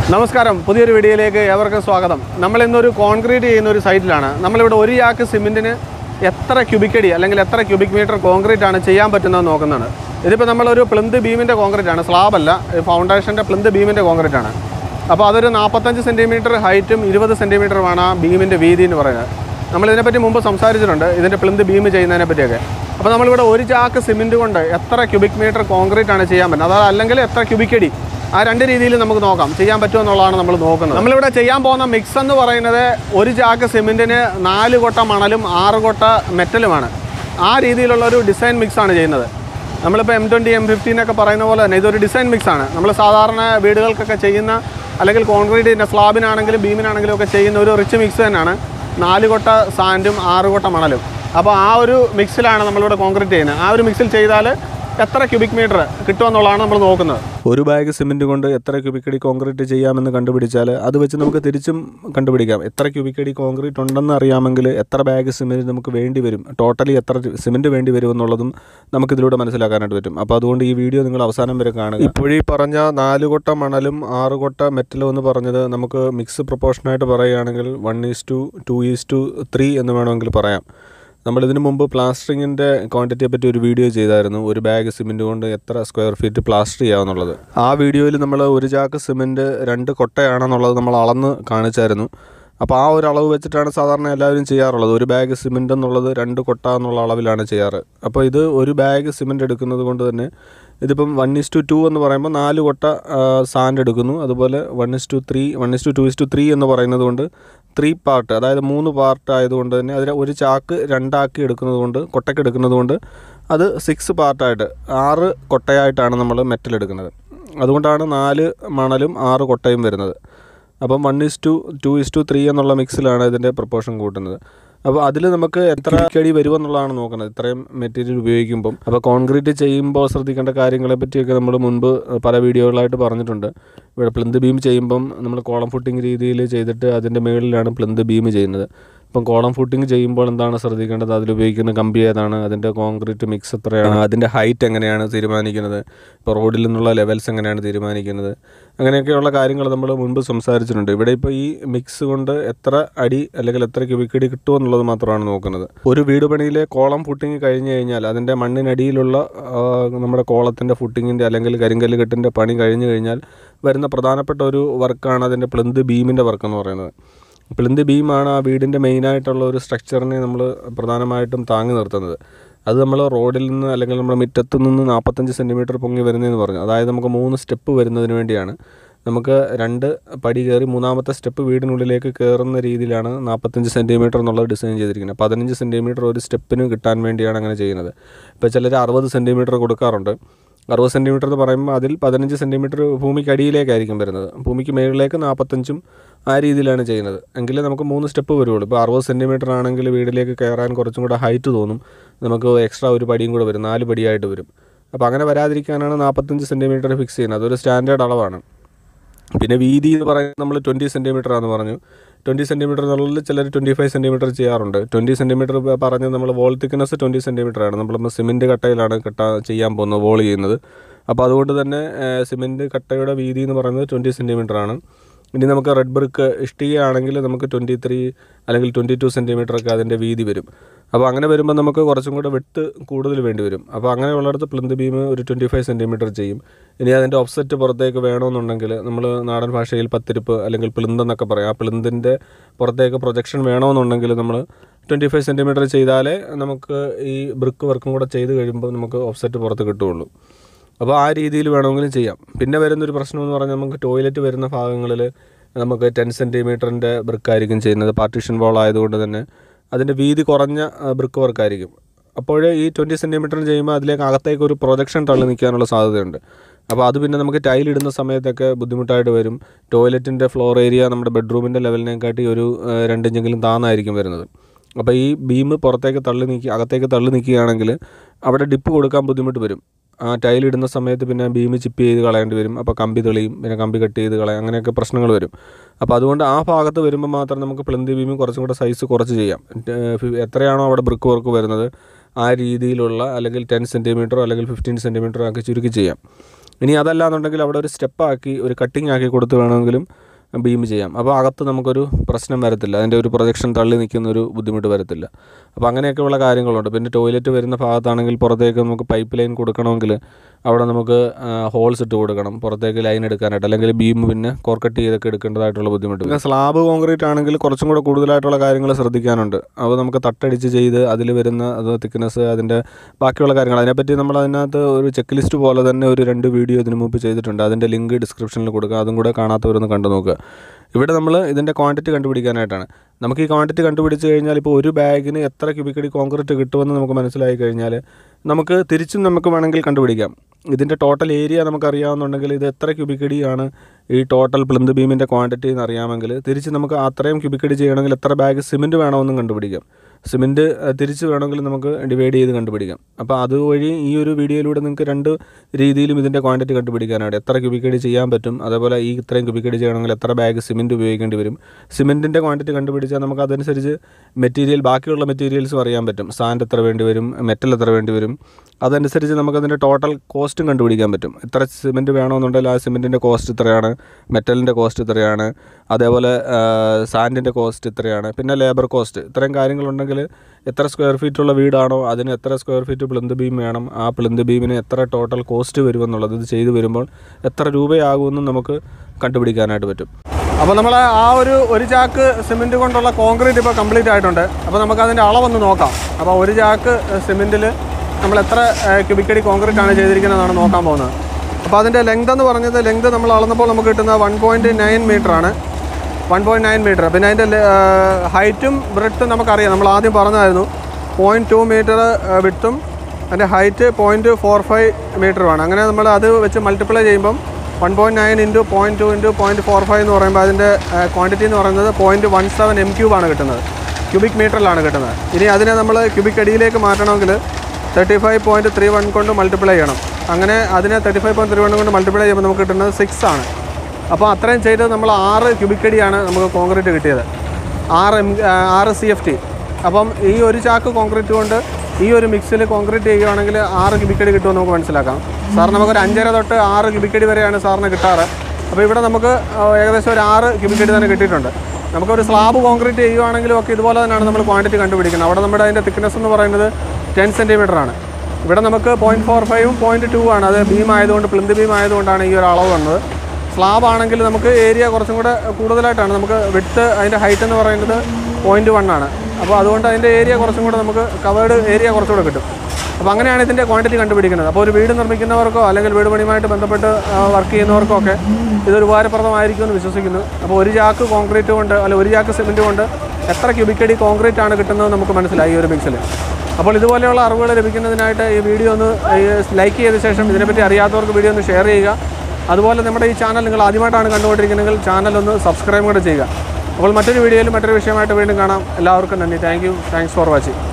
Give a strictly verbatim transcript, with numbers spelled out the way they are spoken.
നമസ്കാരം, പുതിയൊരു വീഡിയോയിലേക്ക് ഏവർക്കും സ്വാഗതം. നമ്മൾ ഇന്നൊരു കോൺക്രീറ്റ് ചെയ്യുന്ന ഒരു സൈറ്റിലാണ്. നമ്മളിവിടെ ഒരു യാക്ക് സിമെൻറ്റിന് എത്ര ക്യൂബിക് അടി അല്ലെങ്കിൽ എത്ര ക്യൂബിക് മീറ്റർ കോൺക്രീറ്റ് ആണ് ചെയ്യാൻ പറ്റുന്നതെന്ന് നോക്കുന്നതാണ്. ഇതിപ്പോൾ നമ്മളൊരു പ്ലിന്ത് ബീമിൻ്റെ കോൺക്രീറ്റ് ആണ്, സ്ലാബല്ല, ഫൗണ്ടേഷൻ്റെ പ്ലിന്ത് ബീമിൻ്റെ കോൺക്രീറ്റ് ആണ്. അപ്പോൾ അതൊരു നാൽപ്പത്തഞ്ച് സെൻറ്റിമീറ്റർ ഹൈറ്റും ഇരുപത് സെൻറ്റിമീറ്ററുമാണ് ആ ബീമിൻ്റെ വീതി എന്ന് പറയുന്നത്. നമ്മളിതിനെപ്പറ്റി മുമ്പ് സംസാരിച്ചിട്ടുണ്ട്, ഇതിൻ്റെ പ്ലിന്ത് ബീം ചെയ്യുന്നതിനെ പറ്റിയൊക്കെ. അപ്പോൾ നമ്മളിവിടെ ഒരു ചാക്ക് സിമെൻറ്റ് കൊണ്ട് എത്ര ക്യൂബിക് മീറ്റർ കോൺക്രീറ്റ് ആണ് ചെയ്യാൻ പറ്റുന്നത്, അതായത് അല്ലെങ്കിൽ എത്ര ക്യൂബിക് അടി, ആ രണ്ട് രീതിയിൽ നമുക്ക് നോക്കാം, ചെയ്യാൻ പറ്റുമോ എന്നുള്ളതാണ് നമ്മൾ നോക്കുന്നത്. നമ്മളിവിടെ ചെയ്യാൻ പോകുന്ന മിക്സ് എന്ന് പറയുന്നത് ഒരു ചാക്ക് സിമെൻറ്റിന് നാല് കൊട്ട മണലും ആറ് കൊട്ട മെറ്റലുമാണ്. ആ രീതിയിലുള്ളൊരു ഡിസൈൻ മിക്സാണ് ചെയ്യുന്നത്. നമ്മളിപ്പോൾ എം ട്വൻറ്റി എം ഫിഫ്റ്റീനൊക്കെ പറയുന്ന പോലെ തന്നെ ഇതൊരു ഡിസൈൻ മിക്സാണ്. നമ്മൾ സാധാരണ വീടുകൾക്കൊക്കെ ചെയ്യുന്ന അല്ലെങ്കിൽ കോൺക്രീറ്റിൻ്റെ സ്ലാബിനാണെങ്കിലും ബീമിനാണെങ്കിലും ഒക്കെ ചെയ്യുന്ന ഒരു റിച്ച് മിക്സ് തന്നെയാണ് നാല് കൊട്ട സാൻഡും ആറ് കൊട്ട മണലും. അപ്പോൾ ആ ഒരു മിക്സിലാണ് നമ്മളിവിടെ കോൺക്രീറ്റ് ചെയ്യുന്നത്. ആ ഒരു മിക്സിൽ ചെയ്താൽ എത്ര ക്യൂബിക് മീറ്റർ കിട്ടുമെന്നുള്ളതാണ് നമ്മൾ നോക്കുന്നത്. ഒരു ബാഗ് സിമെൻറ്റ് കൊണ്ട് എത്ര ക്യൂബിക് അടി കോൺക്രീറ്റ് ചെയ്യാമെന്ന് കണ്ടുപിടിച്ചാൽ അത് വെച്ച് നമുക്ക് തിരിച്ചും കണ്ടുപിടിക്കാം. എത്ര ക്യൂബിക് അടി കോൺക്രീറ്റ് ഉണ്ടെന്ന് അറിയാമെങ്കിൽ എത്ര ബാഗ് സിമെൻറ്റ് നമുക്ക് വേണ്ടി വരും, ടോട്ടലി എത്ര സിമെൻറ്റ് വേണ്ടി വരും എന്നുള്ളതും നമുക്കിതിലൂടെ മനസ്സിലാക്കാനായിട്ട് പറ്റും. അപ്പോൾ അതുകൊണ്ട് ഈ വീഡിയോ നിങ്ങൾ അവസാനം വരെ കാണുക. ഇപ്പോഴീ പറഞ്ഞ നാല് കൊട്ട മണലും ആറ് കൊട്ട മെറ്റലും എന്ന് പറഞ്ഞത് നമുക്ക് മിക്സ് പ്രൊപ്പോർഷനായിട്ട് പറയുകയാണെങ്കിൽ one is to two is to three എന്ന് വേണമെങ്കിൽ പറയാം. നമ്മളിതിനു മുമ്പ് പ്ലാസ്റ്ററിങ്ങിൻ്റെ ക്വാണ്ടിറ്റിയെ പറ്റി ഒരു വീഡിയോ ചെയ്തായിരുന്നു, ഒരു ബാഗ് സിമെൻറ്റ് കൊണ്ട് എത്ര സ്ക്വയർ ഫീറ്റ് പ്ലാസ്റ്റർ ചെയ്യാമെന്നുള്ളത്. ആ വീഡിയോയിൽ നമ്മൾ ഒരു ചാക്ക് സിമെൻറ്റ് രണ്ട് കൊട്ടയാണെന്നുള്ളത് നമ്മൾ അളന്ന് കാണിച്ചായിരുന്നു. അപ്പോൾ ആ ഒരു അളവ് വെച്ചിട്ടാണ് സാധാരണ എല്ലാവരും ചെയ്യാറുള്ളത്. ഒരു ബാഗ് സിമെൻറ്റ് എന്നുള്ളത് രണ്ട് കൊട്ട എന്നുള്ള അളവിലാണ് ചെയ്യാറ്. അപ്പോൾ ഇത് ഒരു ബാഗ് സിമെൻറ്റ് എടുക്കുന്നത് കൊണ്ട് തന്നെ ഇതിപ്പം വൺ ഇസ് ടു ടു എന്ന് പറയുമ്പോൾ നാല് കൊട്ട സാൻഡ് എടുക്കുന്നു. അതുപോലെ one is to three one is to two is to three എന്ന് പറയുന്നത് കൊണ്ട് ത്രീ പാർട്ട്, അതായത് മൂന്ന് പാർട്ട് ആയതുകൊണ്ട് തന്നെ അതിൽ ഒരു ചാക്ക് രണ്ടാക്കി എടുക്കുന്നത് കൊണ്ട് കൊട്ടയ്ക്ക് എടുക്കുന്നത് കൊണ്ട് അത് സിക്സ് പാർട്ടായിട്ട് ആറ് കൊട്ടയായിട്ടാണ് നമ്മൾ മെറ്റൽ എടുക്കുന്നത്. അതുകൊണ്ടാണ് നാല് മണലും ആറ് കൊട്ടയും വരുന്നത്. അപ്പം one is to two is to three എന്നുള്ള മിക്സിലാണ് ഇതിൻ്റെ പ്രൊപ്പോർഷൻ കൂട്ടുന്നത്. അപ്പോൾ അതിൽ നമുക്ക് എത്ര അടി വരുമെന്നുള്ളതാണ് നോക്കുന്നത് ഇത്രയും മെറ്റീരിയൽ ഉപയോഗിക്കുമ്പം. അപ്പോൾ കോൺക്രീറ്റ് ചെയ്യുമ്പോൾ ശ്രദ്ധിക്കേണ്ട കാര്യങ്ങളെ പറ്റിയൊക്കെ നമ്മൾ മുൻപ് പല വീഡിയോകളായിട്ട് പറഞ്ഞിട്ടുണ്ട്. ഇവിടെ പ്ലിന്ത് ബീം ചെയ്യുമ്പം നമ്മൾ കോളം ഫുട്ടിങ് രീതിയിൽ ചെയ്തിട്ട് അതിൻ്റെ മുകളിലാണ് പ്ലിന്ത് ബീം ചെയ്യുന്നത്. ഇപ്പം കോളം ഫുട്ടിങ് ചെയ്യുമ്പോൾ എന്താണ് ശ്രദ്ധിക്കേണ്ടത്, അതിലുപയോഗിക്കുന്ന കമ്പി ഏതാണ്, അതിൻ്റെ കോൺക്രീറ്റ് മിക്സ് എത്രയാണ്, അതിൻ്റെ ഹൈറ്റ് എങ്ങനെയാണ് തീരുമാനിക്കുന്നത്, ഇപ്പോൾ റോഡിൽ നിന്നുള്ള ലെവൽസ് എങ്ങനെയാണ് തീരുമാനിക്കുന്നത്, അങ്ങനെയൊക്കെയുള്ള കാര്യങ്ങൾ നമ്മൾ മുൻപ് സംസാരിച്ചിട്ടുണ്ട്. ഇവിടെ ഇപ്പോൾ ഈ മിക്സ് കൊണ്ട് എത്ര അടി അല്ലെങ്കിൽ എത്ര ക്യൂബിക് അടി കിട്ടുമെന്നുള്ളത് മാത്രമാണ് നോക്കുന്നത്. ഒരു വീട് പണിയിലെ കോളം ഫുട്ടിങ് കഴിഞ്ഞ് കഴിഞ്ഞാൽ അതിൻ്റെ മണ്ണിനടിയിലുള്ള നമ്മുടെ കോളത്തിൻ്റെ ഫുട്ടിങ്ങിൻ്റെ അല്ലെങ്കിൽ കരിങ്കല്ല് കെട്ടിൻ്റെ പണി കഴിഞ്ഞ് കഴിഞ്ഞാൽ വരുന്ന പ്രധാനപ്പെട്ട ഒരു വർക്കാണ് അതിൻ്റെ പ്ലിന്ത് ബീമിൻ്റെ വർക്ക് എന്ന് പറയുന്നത്. പ്ലിന്ത് ബീമാണ് ആ വീടിൻ്റെ മെയിനായിട്ടുള്ള ഒരു സ്ട്രക്ചറിനെ നമ്മൾ പ്രധാനമായിട്ടും താങ്ങി നിർത്തുന്നത്. അത് നമ്മൾ റോഡിൽ നിന്ന് അല്ലെങ്കിൽ നമ്മുടെ മുറ്റത്ത് നിന്ന് നാൽപ്പത്തഞ്ച് സെൻറ്റിമീറ്റർ പൊങ്ങി വരുന്നതെന്ന് പറഞ്ഞു. അതായത് നമുക്ക് മൂന്ന് സ്റ്റെപ്പ് വരുന്നതിന് വേണ്ടിയാണ്. നമുക്ക് രണ്ട് പടി കയറി മൂന്നാമത്തെ സ്റ്റെപ്പ് വീടിനുള്ളിലേക്ക് കയറുന്ന രീതിയിലാണ് നാൽപ്പത്തഞ്ച് സെൻറ്റിമീറ്റർ എന്നുള്ളത് ഡിസൈൻ ചെയ്തിരിക്കുന്നത്. പതിനഞ്ച് സെൻറ്റിമീറ്റർ ഒരു സ്റ്റെപ്പിന് കിട്ടാൻ വേണ്ടിയാണ് അങ്ങനെ ചെയ്യുന്നത്. ഇപ്പോൾ ചിലർ അറുപത് സെൻറ്റിമീറ്റർ കൊടുക്കാറുണ്ട്. അറുപത് സെൻറ്റിമീറ്റർ എന്ന് പറയുമ്പോൾ അതിൽ പതിനഞ്ച് സെൻറ്റിമീറ്റർ ഭൂമിക്ക് അടിയിലേക്കായിരിക്കും വരുന്നത്, ഭൂമിക്ക് മുകളിലേക്ക് നാൽപ്പത്തഞ്ചും ആ രീതിയിലാണ് ചെയ്യുന്നത്. എങ്കിലേ നമുക്ക് മൂന്ന് സ്റ്റെപ്പ് വരുള്ളൂ. ഇപ്പോൾ അറുപത് സെൻറ്റിമീറ്റർ ആണെങ്കിൽ വീട്ടിലേക്ക് കയറാൻ കുറച്ചും കൂടെ ഹൈറ്റ് തോന്നും, നമുക്ക് എക്സ്ട്രാ ഒരു പടിയും കൂടെ വരും, നാല് പടിയായിട്ട് വരും. അപ്പോൾ അങ്ങനെ വരാതിരിക്കാനാണ് നാൽപ്പത്തഞ്ച് സെൻറ്റിമീറ്റർ ഫിക്സ് ചെയ്യുന്നത്. അതൊരു സ്റ്റാൻഡേർഡ് അളവാണ്. പിന്നെ വീതി എന്ന് പറയുന്നത് നമ്മൾ ട്വൻറ്റി സെൻറ്റിമീറ്റർ ആണെന്ന് പറഞ്ഞു. ട്വൻറ്റി സെൻറ്റിമീറ്റർ എന്നുള്ളതിൽ ചിലർ ട്വൻറ്റി ഫൈവ് സെൻറ്റിമീറ്റർ ചെയ്യാറുണ്ട്. ട്വൻറ്റി സെൻറ്റിമീറ്റർ പറഞ്ഞ് നമ്മൾ വോൾ തിക്നെസ് ട്വൻറ്റി സെൻറ്റിമീറ്റർ ആണ്. നമ്മൾ സിമെൻറ്റ് കട്ടയിലാണ് കട്ട ചെയ്യാൻ പോകുന്നത്, വോൾ ചെയ്യുന്നത്. അപ്പോൾ അതുകൊണ്ട് തന്നെ സിമെൻറ്റ് കട്ടയുടെ വീതി എന്ന് പറയുന്നത് ട്വൻറ്റി സെൻറ്റിമീറ്റർ ആണ്. ഇനി നമുക്ക് റെഡ് ബ്രിക്ക് ഇഷ്ടികയാണെങ്കിൽ നമുക്ക് ട്വൻറ്റി ത്രീ അല്ലെങ്കിൽ ട്വൻറ്റി ടു സെൻറ്റിമീറ്ററൊക്കെ അതിൻ്റെ വീതി വരും. അപ്പോൾ അങ്ങനെ വരുമ്പോൾ നമുക്ക് കുറച്ചും കൂടെ വിട്ട് കൂടുതൽ വേണ്ടി വരും. അപ്പോൾ അങ്ങനെയുള്ളിടത്ത് പ്ലിന്ത് ബീം ഒരു ട്വൻറ്റി ഫൈവ് സെൻറ്റിമീറ്റർ ചെയ്യും. ഇനി അതിൻ്റെ ഓഫ്സെറ്റ് പുറത്തേക്ക് വേണമെന്നുണ്ടെങ്കിൽ നമ്മൾ നാടൻ ഭാഷയിൽ പത്തിരിപ്പ് അല്ലെങ്കിൽ പ്ലിന്ത് എന്നൊക്കെ പറയും. ആ പ്ലിന്തിൻ്റെ പുറത്തേക്ക് പ്രൊജക്ഷൻ വേണമെന്നുണ്ടെങ്കിൽ നമ്മൾ ട്വൻറ്റി ഫൈവ് സെൻറ്റിമീറ്റർ ചെയ്താലേ നമുക്ക് ഈ ബ്രിക്ക് വർക്കും കൂടെ ചെയ്ത് കഴിയുമ്പോൾ നമുക്ക് ഓഫ്സെറ്റ് പുറത്ത് കിട്ടുകയുള്ളൂ. അപ്പോൾ ആ രീതിയിൽ വേണമെങ്കിലും ചെയ്യാം. പിന്നെ വരുന്നൊരു പ്രശ്നം എന്ന് പറഞ്ഞാൽ നമുക്ക് ടോയ്ലറ്റ് വരുന്ന ഭാഗങ്ങളിൽ നമുക്ക് ടെൻ സെൻറ്റിമീറ്ററിൻ്റെ ബ്രിക്കായിരിക്കും ചെയ്യുന്നത്. പാർട്ടീഷൻ വാൾ ആയതുകൊണ്ട് തന്നെ അതിൻ്റെ വീതി കുറഞ്ഞ ബ്രിക്ക് വർക്കായിരിക്കും. അപ്പോൾ ഈ ട്വൻറ്റി സെൻറ്റിമീറ്റർ ചെയ്യുമ്പോൾ അതിലേക്ക് അകത്തേക്ക് ഒരു പ്രൊജക്ഷൻ തള്ളി നിൽക്കാനുള്ള സാധ്യതയുണ്ട്. അപ്പോൾ അത് പിന്നെ നമുക്ക് ടൈലിടുന്ന സമയത്തൊക്കെ ബുദ്ധിമുട്ടായിട്ട് വരും. ടോയ്ലറ്റിൻ്റെ ഫ്ലോർ ഏരിയ നമ്മുടെ ബെഡ്റൂമിൻ്റെ ലെവലിനെക്കാട്ടി ഒരു രണ്ടിഞ്ചെങ്കിലും താന്നായിരിക്കും വരുന്നത്. അപ്പോൾ ഈ ബീം പുറത്തേക്ക് തള്ളി നീക്കി അകത്തേക്ക് തള്ളി നിൽക്കുകയാണെങ്കിൽ അവിടെ ഡിപ്പ് കൊടുക്കാൻ ബുദ്ധിമുട്ട് വരും. ആ ടൈലിടുന്ന സമയത്ത് പിന്നെ ബീം ചിപ്പ് ചെയ്ത് കളയേണ്ടി വരും. അപ്പോൾ കമ്പി തെളിയും, പിന്നെ കമ്പി കട്ട് ചെയ്ത് കളയും, അങ്ങനെയൊക്കെ പ്രശ്നങ്ങൾ വരും. അപ്പോൾ അതുകൊണ്ട് ആ ഭാഗത്ത് വരുമ്പോൾ മാത്രം നമുക്ക് പ്ലിന്ത് ബീം കുറച്ചും കൂടെ സൈസ് കുറച്ച് ചെയ്യാം. എത്രയാണോ അവിടെ ബ്രിക്ക് വർക്ക് വരുന്നത് ആ രീതിയിലുള്ള അല്ലെങ്കിൽ ടെൻ സെൻറ്റിമീറ്ററോ അല്ലെങ്കിൽ ഫിഫ്റ്റീൻ സെൻറ്റിമീറ്ററോ ഒക്കെ ചുരുക്കി ചെയ്യാം. ഇനി അതല്ലാന്നുണ്ടെങ്കിൽ അവിടെ ഒരു സ്റ്റെപ്പാക്കി ഒരു കട്ടിങ് ആക്കി കൊടുത്ത് വേണമെങ്കിലും ബീം ചെയ്യാം. അപ്പോൾ അകത്ത് നമുക്കൊരു പ്രശ്നം വരത്തില്ല, അതിൻ്റെ ഒരു പ്രൊജക്ഷൻ തള്ളി നിൽക്കുന്നൊരു ബുദ്ധിമുട്ട് വരത്തില്ല. അപ്പോൾ അങ്ങനെയൊക്കെയുള്ള കാര്യങ്ങളുണ്ട്. പിന്നെ ടോയ്ലറ്റ് വരുന്ന ഭാഗത്താണെങ്കിൽ പുറത്തേക്ക് നമുക്ക് പൈപ്പ് ലൈൻ കൊടുക്കണമെങ്കിൽ അവിടെ നമുക്ക് ഹോൾസ് ഇട്ട് കൊടുക്കണം പുറത്തേക്ക് ലൈൻ എടുക്കാനായിട്ട്, അല്ലെങ്കിൽ ബീം പിന്നെ കോർക്കട്ട് ചെയ്തൊക്കെ എടുക്കേണ്ടതായിട്ടുള്ള ബുദ്ധിമുട്ട്. പിന്നെ സ്ലാബ് കോൺക്രീറ്റ് ആണെങ്കിൽ കുറച്ചും കൂടെ കൂടുതലായിട്ടുള്ള കാര്യങ്ങൾ ശ്രദ്ധിക്കാനുണ്ട്. അപ്പോൾ നമുക്ക് തട്ടടിച്ച് ചെയ്ത് അതിൽ വരുന്ന അത് തിക്നെസ്, അതിൻ്റെ ബാക്കിയുള്ള കാര്യങ്ങൾ, അതിനെപ്പറ്റി നമ്മൾ അതിനകത്ത് ഒരു ചെക്ക് ലിസ്റ്റ് പോലെ തന്നെ ഒരു രണ്ട് വീഡിയോ ഇതിനു മുമ്പ് ചെയ്തിട്ടുണ്ട്. അതിൻ്റെ ലിങ്ക് ഡിസ്ക്രിപ്ഷനിൽ കൊടുക്കുക, അതും കൂടെ കാണാത്തവരൊന്ന് കണ്ടു നോക്കുക. ഇവിടെ നമ്മൾ ഇതിൻ്റെ ക്വാണ്ടിറ്റി കണ്ടുപിടിക്കാനായിട്ടാണ്. നമുക്ക് ഈ ക്വാണ്ടിറ്റി കണ്ടുപിടിച്ച് കഴിഞ്ഞാൽ ഇപ്പോൾ ഒരു ബാഗിന് എത്ര ക്യൂബിക്കടി കോൺക്രീറ്റ് കിട്ടുമെന്ന് നമുക്ക് മനസ്സിലായി കഴിഞ്ഞാൽ നമുക്ക് തിരിച്ചും നമുക്ക് വേണമെങ്കിൽ കണ്ടുപിടിക്കാം. ഇതിൻ്റെ ടോട്ടൽ ഏരിയ നമുക്കറിയാവുന്നുണ്ടെങ്കിൽ ഇത് എത്ര ക്യൂബിക്കടിയാണ് ഈ ടോട്ടൽ പ്ലിന്ത് ബീമിൻ്റെ ക്വാണ്ടിറ്റി എന്ന് അറിയാമെങ്കിൽ തിരിച്ച് നമുക്ക് അത്രയും ക്യൂബിക്കടി ചെയ്യണമെങ്കിൽ എത്ര ബാഗ് സിമെൻറ്റ് വേണമെന്നും കണ്ടുപിടിക്കാം. സിമെൻറ്റ് തിരിച്ച് വേണമെങ്കിൽ നമുക്ക് ഡിവൈഡ് ചെയ്ത് കണ്ടുപിടിക്കാം. അപ്പോൾ അതുവഴി ഈ ഒരു വീഡിയോയിലൂടെ നിങ്ങൾക്ക് രണ്ട് രീതിയിലും ഇതിൻ്റെ ക്വാണ്ടിറ്റി കണ്ടുപിടിക്കാനായിട്ട് എത്ര ക്യൂബിക്കടി ചെയ്യാൻ പറ്റും, അതേപോലെ ഈ ഇത്രയും ക്യൂബിക്കടി ചെയ്യണമെങ്കിൽ എത്ര ബാഗ് സിമെൻറ്റ് ഉപയോഗിക്കേണ്ടി വരും. സിമെൻറ്റിൻ്റെ ക്വാണ്ടിറ്റി കണ്ടുപിടിച്ചാൽ നമുക്ക് അതനുസരിച്ച് മെറ്റീരിയൽ ബാക്കിയുള്ള മെറ്റീരിയൽസും അറിയാൻ പറ്റും. സാൻഡ് എത്ര വേണ്ടി വരും, മെറ്റൽ എത്ര വേണ്ടി വരും, അതനുസരിച്ച് നമുക്കതിൻ്റെ ടോട്ടൽ കോസ്റ്റും കണ്ടുപിടിക്കാൻ പറ്റും. ഇത്ര സിമെൻറ്റ് വേണമെന്നുണ്ടെങ്കിൽ ആ സിമെൻറ്റിൻ്റെ കോസ്റ്റ് ഇത്രയാണ്, മെറ്റലിൻ്റെ കോസ്റ്റ് ഇത്രയാണ്, അതേപോലെ സാൻഡിൻ്റെ കോസ്റ്റ് ഇത്രയാണ്, പിന്നെ ലേബർ കോസ്റ്റ്, ഇത്രയും കാര്യങ്ങളുണ്ടെങ്കിൽ എത്ര സ്ക്വയർ ഫീറ്റുള്ള വീടാണോ അതിന് എത്ര സ്ക്വയർ ഫീറ്റ് പ്ലിന്ത് ബീം വേണം, ആ പ്ലിന്ത് ബീമിന് എത്ര ടോട്ടൽ കോസ്റ്റ് വരുമെന്നുള്ളത് ഇത് ചെയ്തു വരുമ്പോൾ എത്ര രൂപയാകുമെന്നും നമുക്ക് കണ്ടുപിടിക്കാനായിട്ട് പറ്റും. അപ്പോൾ നമ്മൾ ആ ഒരു ഒരു ചാക്ക് സിമെൻറ്റ് കൊണ്ടുള്ള കോൺക്രീറ്റ് ഇപ്പോൾ കംപ്ലീറ്റ് ആയിട്ടുണ്ട്. അപ്പോൾ നമുക്കതിൻ്റെ അളവൊന്ന് നോക്കാം. അപ്പോൾ ഒരു ചാക്ക് സിമെൻറ്റിൽ നമ്മൾ എത്ര ക്യൂബിക്കടി കോൺക്രീറ്റ് ആണ് ചെയ്തിരിക്കുന്നതെന്നാണ് നോക്കാൻ പോകുന്നത്. അപ്പോൾ അതിൻ്റെ ലെങ്ത് എന്ന് പറഞ്ഞത് ലെങ്ത് നമ്മൾ അളന്നപ്പോൾ നമുക്ക് കിട്ടുന്ന വൺ പോയിൻറ്റ് നയൻ മീറ്ററാണ്. One point nine metre. പിന്നെ അതിൻ്റെ ഹൈറ്റും ബ്രെഡ്ത്തും നമുക്കറിയാം, നമ്മൾ ആദ്യം പറഞ്ഞായിരുന്നു. പോയിൻറ്റ് ടു മീറ്റർ വിഡ്ത്തും അതിൻ്റെ ഹൈറ്റ് പോയിൻറ്റ് ഫോർ ഫൈവ് മീറ്ററുമാണ്. അങ്ങനെ നമ്മൾ അത് വെച്ച് മൾട്ടിപ്ലൈ ചെയ്യുമ്പം one point nine into point two into point four five എന്ന് പറയുമ്പോൾ അതിൻ്റെ ക്വാണ്ടിറ്റി എന്ന് പറയുന്നത് പോയിൻറ്റ് വൺ സെവൻ എം ക്യൂബാണ് കിട്ടുന്നത്, ക്യൂബിക് മീറ്ററിലാണ് കിട്ടുന്നത്. ഇനി അതിനെ നമ്മൾ ക്യൂബിക് അടിയിലേക്ക് മാറ്റണമെങ്കിൽ thirty five point three one കൊണ്ട് മൾട്ടിപ്ലൈ ചെയ്യണം. അങ്ങനെ അതിനെ thirty five point three one കൊണ്ട് മൾട്ടിപ്ലൈ ചെയ്യുമ്പോൾ നമുക്ക് കിട്ടുന്നത് സിക്സ് ആണ്. അപ്പോൾ അത്രയും ചെയ്ത് നമ്മൾ ആറ് ക്യൂബിക് അടിയാണ് നമുക്ക് കോൺക്രീറ്റ് കിട്ടിയത്, ആറ് എം ആറ് സി എഫ് ടി. അപ്പം ഈ ഒരു ചാക്ക് കോൺക്രീറ്റ് കൊണ്ട് ഈ ഒരു മിക്സിൽ കോൺക്രീറ്റ് ചെയ്യുകയാണെങ്കിൽ ആറ് ക്യൂബിക് അടി കിട്ടുമെന്ന് നമുക്ക് മനസ്സിലാക്കാം. സാർ നമുക്കൊരു അഞ്ചര തൊട്ട് ആറ് ക്യൂബിക് അടി വരെയാണ് സാറിന് കിട്ടാറ്. അപ്പോൾ ഇവിടെ നമുക്ക് ഏകദേശം ഒരു ആറ് ക്യൂബിക് അടി തന്നെ കിട്ടിയിട്ടുണ്ട്. നമുക്കൊരു സ്ലാബ് കോൺക്രീറ്റ് ചെയ്യുകയാണെങ്കിലും ഒക്കെ ഇതുപോലെ തന്നെയാണ് നമ്മൾ ക്വാണ്ടിറ്റി കണ്ടുപിടിക്കുന്നത്. അവിടെ നമ്മുടെ അതിൻ്റെ തിക്നെസ് എന്ന് പറയുന്നത് ടെൻ സെൻറ്റിമീറ്റർ ആണ്. ഇവിടെ നമുക്ക് പോയിൻറ്റ് ഫോർ ഫൈവും പോയിൻറ്റ് ടു ആണ്. അത് ബീം ആയതുകൊണ്ട് പ്ലിന്ത് ബീം ആയതുകൊണ്ടാണ് ഈ ഒരു അളവ് വന്നത്. സ്ലാബ് ആണെങ്കിൽ നമുക്ക് ഏരിയ കുറച്ചും കൂടെ കൂടുതലായിട്ടാണ്. നമുക്ക് വിഡ്ത്ത് അതിൻ്റെ ഹൈറ്റ് എന്ന് പറയുന്നത് പോയിൻറ്റ് വൺ ആണ്. അപ്പോൾ അതുകൊണ്ട് അതിൻ്റെ ഏരിയ കുറച്ചും കൂടെ നമുക്ക് കവേർഡ് ഏരിയ കുറച്ചുകൂടെ കിട്ടും. അപ്പോൾ അങ്ങനെയാണ് ഇതിൻ്റെ ക്വാണ്ടിറ്റി കണ്ടുപിടിക്കുന്നത്. അപ്പോൾ ഒരു വീട് നിർമ്മിക്കുന്നവർക്കോ അല്ലെങ്കിൽ വീട് പണിയുമായിട്ട് ബന്ധപ്പെട്ട് വർക്ക് ചെയ്യുന്നവർക്കോ ഒക്കെ ഇതൊരു ഉപകാരപ്രദമായിരിക്കുമെന്ന് വിശ്വസിക്കുന്നു. അപ്പോൾ ഒരു ചാക്ക് കോൺക്രീറ്റ് കൊണ്ട് അല്ലെങ്കിൽ ഒരു ചാക്ക് സിമെൻറ്റ് കൊണ്ട് എത്ര ക്യൂബിക് അടി കോൺക്രീറ്റ് ആണ് കിട്ടുന്നത് നമുക്ക് മനസ്സിലായി ഈ ഒരു മിക്സിൽ. അപ്പോൾ ഇതുപോലെയുള്ള അറിവുകൾ ലഭിക്കുന്നതിനായിട്ട് ഈ വീഡിയോ ഒന്ന് ലൈക്ക് ചെയ്ത ശേഷം ഇതിനെപ്പറ്റി അറിയാത്തവർക്ക് വീഡിയോ ഒന്ന് ഷെയർ ചെയ്യുക. അതുപോലെ നമ്മുടെ ഈ ചാനൽ നിങ്ങൾ ആദ്യമായിട്ടാണ് കണ്ടുകൊണ്ടിരിക്കുന്നതെങ്കിൽ ചാനൽ ഒന്ന് സബ്സ്ക്രൈബ് കൂടെ ചെയ്യുക. അപ്പോൾ മറ്റൊരു വീഡിയോയിൽ മറ്റൊരു വിഷയമായിട്ട് വീണ്ടും കാണാം. എല്ലാവർക്കും നന്ദി. Thank you. Thanks for watching.